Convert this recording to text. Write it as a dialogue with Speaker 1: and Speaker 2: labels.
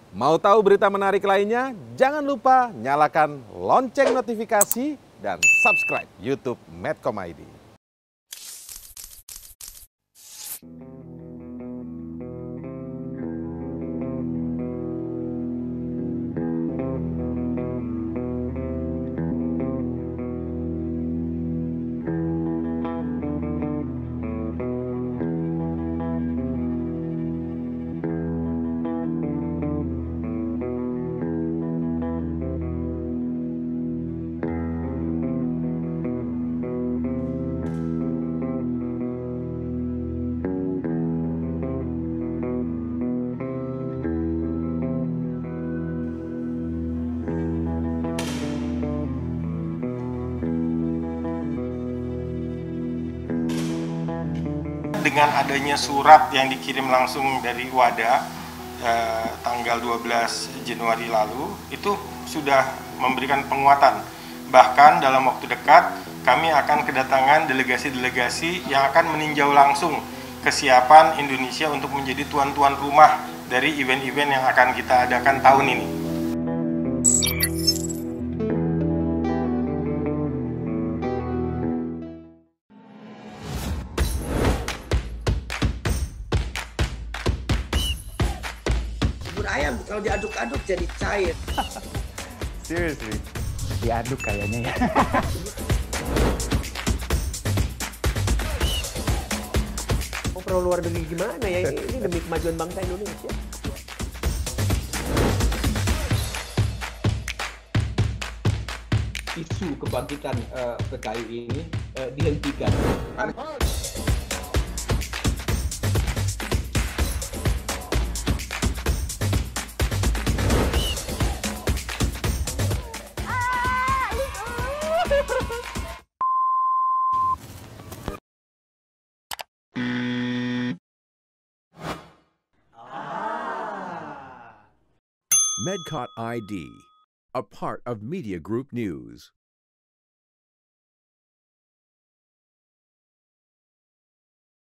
Speaker 1: Mau tahu berita menarik lainnya? Jangan lupa nyalakan lonceng notifikasi dan subscribe YouTube Medcom ID.
Speaker 2: Dengan adanya surat yang dikirim langsung dari WADA tanggal 12 Januari lalu, itu sudah memberikan penguatan. Bahkan dalam waktu dekat kami akan kedatangan delegasi-delegasi yang akan meninjau langsung kesiapan Indonesia untuk menjadi tuan-tuan rumah dari event-event yang akan kita adakan tahun ini.
Speaker 3: Ayam kalau diaduk-aduk jadi cair.
Speaker 4: Seriously, diaduk kayaknya ya.
Speaker 5: Oh, perlu luar negeri gimana ya? Ini demi kemajuan bangsa Indonesia.
Speaker 6: Isu kebangkitan PKI ini dihentikan.
Speaker 7: Medcot ID, a part of Media Group News.